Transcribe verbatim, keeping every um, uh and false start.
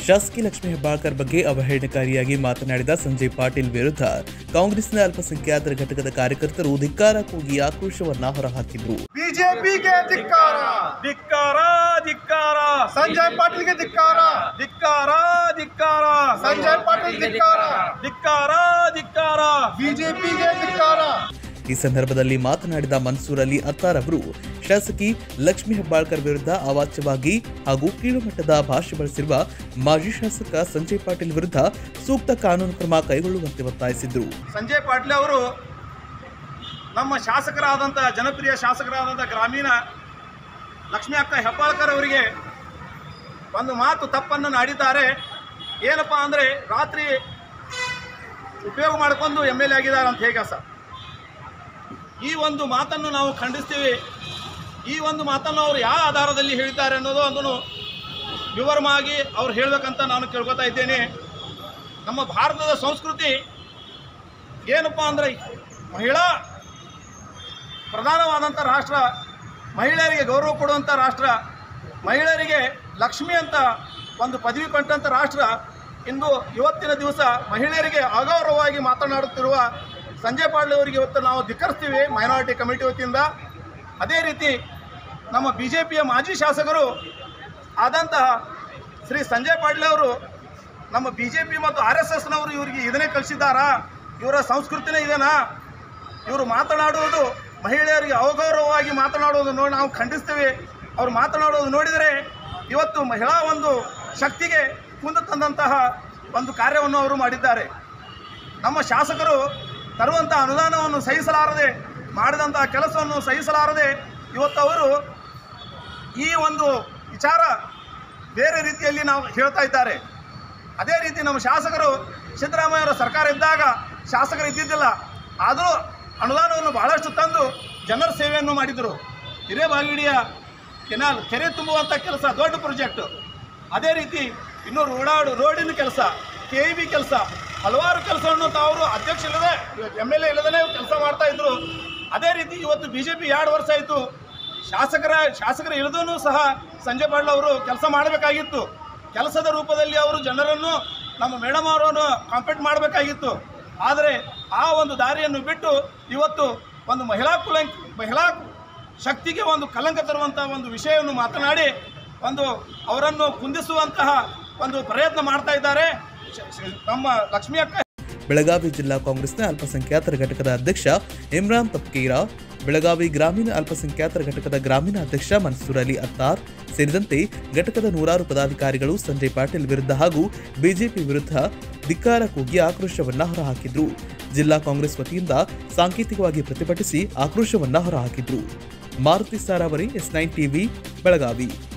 ಶಾಸಕಿ ಲಕ್ಷ್ಮೀ ಹೆಬ್ಬಾಳ್ಕರ್ ಬಗ್ಗೆ ಅವಹೇಳನಕಾರಿಯಾಗಿ ಮಾತನಾಡಿದ ಸಂಜಯ್ ಪಾಟೀಲ್ ವಿರುದ್ಧ ಕಾಂಗ್ರೆಸ್ನ ಅಲ್ಪಸಂಖ್ಯಾತರ ಘಟಕದ ಕಾರ್ಯಕರ್ತರು ಧಿಕ್ಕಾರ ಕೂಗಿ ಆಕ್ರೋಶವನ್ನ ಹೊರಹಾಕಿದ್ರು. ಬಿಜೆಪಿಗೆ ಧಿಕ್ಕಾರ, ಧಿಕ್ಕಾರ, ಧಿಕ್ಕಾರ, ಸಂಜಯ್ ಪಾಟೀಲ್ಗೆ ಧಿಕ್ಕಾರ, ಧಿಕ್ಕಾರ, ಧಿಕ್ಕಾರ, ಸಂಜಯ್ ಪಾಟೀಲ್ ಧಿಕ್ಕಾರ, ಧಿಕ್ಕಾರ, ಧಿಕ್ಕಾರ, ಬಿಜೆಪಿಗೆ ಧಿಕ್ಕಾರ. ಈ ಸಂದರ್ಭದಲ್ಲಿ ಮಾತನಾಡಿದ ಮನ್ಸೂರ್ ಅಲಿ ಅತ್ತಾರ್ ಅವರು ಶಾಸಕಿ ಲಕ್ಷ್ಮೀ ಹೆಬ್ಬಾಳ್ಕರ್ ವಿರುದ್ಧ ಅವಾಚ್ಯವಾಗಿ ಹಾಗೂ ಕೀಳುಮಟ್ಟದ ಭಾಷೆ ಬಳಸಿರುವ ಮಾಜಿ ಶಾಸಕ ಸಂಜಯ್ ಪಾಟೀಲ್ ವಿರುದ್ಧ ಸೂಕ್ತ ಕಾನೂನು ಕ್ರಮ ಕೈಗೊಳ್ಳುವಂತೆ ಒತ್ತಾಯಿಸಿದರು. ಸಂಜಯ್ ಪಾಟೀಲ್ ಅವರು ನಮ್ಮ ಶಾಸಕರಾದಂಥ ಜನಪ್ರಿಯ ಶಾಸಕರಾದಂಥ ಗ್ರಾಮೀಣ ಲಕ್ಷ್ಮೀ ಅಕ್ಕ ಹೆಬ್ಬಾಳ್ಕರ್ ಅವರಿಗೆ ಒಂದು ಮಾತು ತಪ್ಪನ್ನು ನಾಡಿದ್ದಾರೆ. ಏನಪ್ಪ ಅಂದರೆ ರಾತ್ರಿ ಉಪಯೋಗ ಮಾಡಿಕೊಂಡು ಎಮ್ ಎಲ್ ಎ ಆಗಿದ್ದಾರೆ ಅಂತ ಹೇಗೆ ಸರ್. ಈ ಒಂದು ಮಾತನ್ನು ನಾವು ಖಂಡಿಸ್ತೀವಿ. ಈ ಒಂದು ಮಾತನ್ನು ಅವರು ಯಾವ ಆಧಾರದಲ್ಲಿ ಹೇಳಿದ್ದಾರೆ ಅನ್ನೋದು ಅದನ್ನು ವಿವರವಾಗಿ ಅವ್ರು ಹೇಳಬೇಕಂತ ನಾನು ಕೇಳ್ಕೊತಾ ಇದ್ದೇನೆ. ನಮ್ಮ ಭಾರತದ ಸಂಸ್ಕೃತಿ ಏನಪ್ಪ ಅಂದರೆ ಮಹಿಳಾ ಪ್ರಧಾನವಾದಂಥ ರಾಷ್ಟ್ರ, ಮಹಿಳೆಯರಿಗೆ ಗೌರವ ಕೊಡುವಂಥ ರಾಷ್ಟ್ರ, ಮಹಿಳೆಯರಿಗೆ ಲಕ್ಷ್ಮಿ ಅಂತ ಒಂದು ಪದವಿ ಕೊಟ್ಟಂಥ ರಾಷ್ಟ್ರ. ಇಂದು ಇವತ್ತಿನ ದಿವಸ ಮಹಿಳೆಯರಿಗೆ ಅಗೌರವವಾಗಿ ಮಾತನಾಡುತ್ತಿರುವ ಸಂಜಯ್ ಪಾಟೀಲ್ ಅವರಿಗೆ ಇವತ್ತು ನಾವು ಧಿಕ್ಕರಿಸ್ತೀವಿ ಮೈನಾರಿಟಿ ಕಮಿಟಿ ವತಿಯಿಂದ. ಅದೇ ರೀತಿ ನಮ್ಮ ಬಿ ಜೆ ಪಿಯ ಮಾಜಿ ಶಾಸಕರು ಆದಂತಹ ಶ್ರೀ ಸಂಜಯ್ ಪಾಟೀಲ್ ಅವರು ನಮ್ಮ ಬಿ ಜೆ ಪಿ ಮತ್ತು ಆರ್ ಎಸ್ ಎಸ್ನವರು ಇವರಿಗೆ ಇದನ್ನೇ ಕಲಿಸಿದ್ದಾರಾ? ಇವರ ಸಂಸ್ಕೃತಿನೇ ಇದೆನಾ? ಇವರು ಮಾತನಾಡುವುದು ಮಹಿಳೆಯರಿಗೆ ಅಗೌರವವಾಗಿ ಮಾತನಾಡುವುದು ನೋಡಿ ನಾವು ಖಂಡಿಸ್ತೀವಿ. ಅವರು ಮಾತನಾಡುವುದು ನೋಡಿದರೆ ಇವತ್ತು ಮಹಿಳಾ ಒಂದು ಶಕ್ತಿಗೆ ಕುಂದು ತಂದಂತಹ ಒಂದು ಕಾರ್ಯವನ್ನು ಅವರು ಮಾಡಿದ್ದಾರೆ. ನಮ್ಮ ಶಾಸಕರು ತರುವಂಥ ಅನುದಾನವನ್ನು ಸಹಿಸಲಾರದೆ ಮಾಡಿದಂತಹ ಕೆಲಸವನ್ನು ಸಹಿಸಲಾರದೆ ಇವತ್ತು ಅವರು ಈ ಒಂದು ವಿಚಾರ ಬೇರೆ ರೀತಿಯಲ್ಲಿ ನಾವು ಹೇಳ್ತಾ ಇದ್ದಾರೆ. ಅದೇ ರೀತಿ ನಮ್ಮ ಶಾಸಕರು ಸಿದ್ದರಾಮಯ್ಯವರ ಸರ್ಕಾರ ಇದ್ದಾಗ ಶಾಸಕರು ಇದ್ದಿದ್ದಿಲ್ಲ, ಆದರೂ ಅನುದಾನವನ್ನು ಬಹಳಷ್ಟು ತಂದು ಜನರ ಸೇವೆಯನ್ನು ಮಾಡಿದರು. ಹಿರೇಬಾಗೇಡಿಯ ಕೆನಾಲ್ ಕೆರೆ ತುಂಬುವಂಥ ಕೆಲಸ ದೊಡ್ಡ ಪ್ರಾಜೆಕ್ಟು. ಅದೇ ರೀತಿ ಇನ್ನೂ ರೋಡಾಡು ರೋಡಿನ ಕೆಲಸ, ಕೆ ಇ ಬಿ ಕೆಲಸ, ಹಲವಾರು ಕೆಲಸವನ್ನು ತಾವರು ಅಧ್ಯಕ್ಷ ಇಲ್ಲದೆ ಎಮ್ ಎಲ್ ಎ ಇಲ್ಲದೇ ಕೆಲಸ ಮಾಡ್ತಾ ಇದ್ರು. ಅದೇ ರೀತಿ ಇವತ್ತು ಬಿ ಜೆ ಪಿ ಎರಡು ವರ್ಷ ಆಯಿತು. ಶಾಸಕರ ಶಾಸಕರ ಇಳಿದೂ ಸಹ ಸಂಜಯ್ ಪಾಟೀಲ್ ಅವರು ಕೆಲಸ ಮಾಡಬೇಕಾಗಿತ್ತು. ಕೆಲಸದ ರೂಪದಲ್ಲಿ ಅವರು ಜನರನ್ನು ನಮ್ಮ ಮೇಡಮ್ ಅವರನ್ನು ಕಾಂಪೀಟ್ ಮಾಡಬೇಕಾಗಿತ್ತು. ಆದರೆ ಆ ಒಂದು ದಾರಿಯನ್ನು ಬಿಟ್ಟು ಇವತ್ತು ಒಂದು ಮಹಿಳಾ ಕುಲಂಕ ಮಹಿಳಾ ಶಕ್ತಿಗೆ ಒಂದು ಕಲಂಕ ತರುವಂಥ ಒಂದು ವಿಷಯವನ್ನು ಮಾತನಾಡಿ ಒಂದು ಅವರನ್ನು ಕುಂದಿಸುವಂತಹ ಒಂದು ಪ್ರಯತ್ನ ಮಾಡ್ತಾ ಇದ್ದಾರೆ ನಮ್ಮ ಲಕ್ಷ್ಮೀ ಅಕ್ಕ. ಬೆಳಗಾವಿ ಜಿಲ್ಲಾ ಕಾಂಗ್ರೆಸ್ನ ಅಲ್ಪಸಂಖ್ಯಾತರ ಘಟಕದ ಅಧ್ಯಕ್ಷ ಇಮ್ರಾನ್ ತಪ್ಕೀರಾ, ಬೆಳಗಾವಿ ಗ್ರಾಮೀಣ ಅಲ್ಪಸಂಖ್ಯಾತರ ಘಟಕದ ಗ್ರಾಮೀಣ ಅಧ್ಯಕ್ಷ ಮನ್ಸೂರ್ ಅಲಿ ಅತ್ತಾರ್ ಸೇರಿದಂತೆ ಘಟಕದ ನೂರಾರು ಪದಾಧಿಕಾರಿಗಳು ಸಂಜಯ್ ಪಾಟೀಲ್ ವಿರುದ್ಧ ಹಾಗೂ ಬಿಜೆಪಿ ವಿರುದ್ಧ ಧಿಕ್ಕಾರ ಕೂಗಿ ಆಕ್ರೋಶವನ್ನ ಹೊರಹಾಕಿದ್ರು. ಜಿಲ್ಲಾ ಕಾಂಗ್ರೆಸ್ ವತಿಯಿಂದ ಸಾಂಕೇತಿಕವಾಗಿ ಪ್ರತಿಭಟಿಸಿ ಆಕ್ರೋಶವನ್ನ ಹೊರಹಾಕಿದ್ರು. Maruti Saravari, S nine TV, Belagavi.